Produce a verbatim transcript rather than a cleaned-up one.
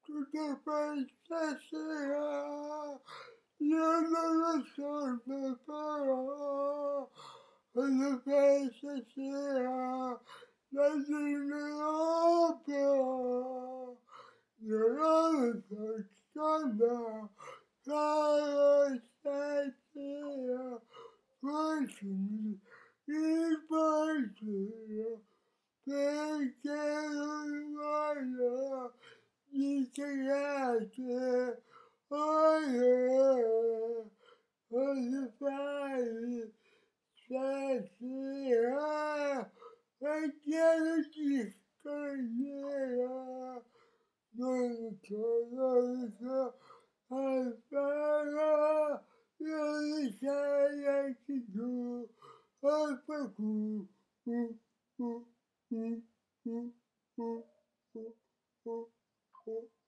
tudo bem, STASERA, eu não sou preparado, tudo bem, STASERA, mas eu não sou eu não sou escada, para STASERA, continue e partida, pequeno olhar. You can act it, oh yeah, oh the fire, STASERA, I can't just go there, no color, I follow, you say I can do, I forgot, ooh, ooh, ooh, ooh, ooh, ooh, ooh.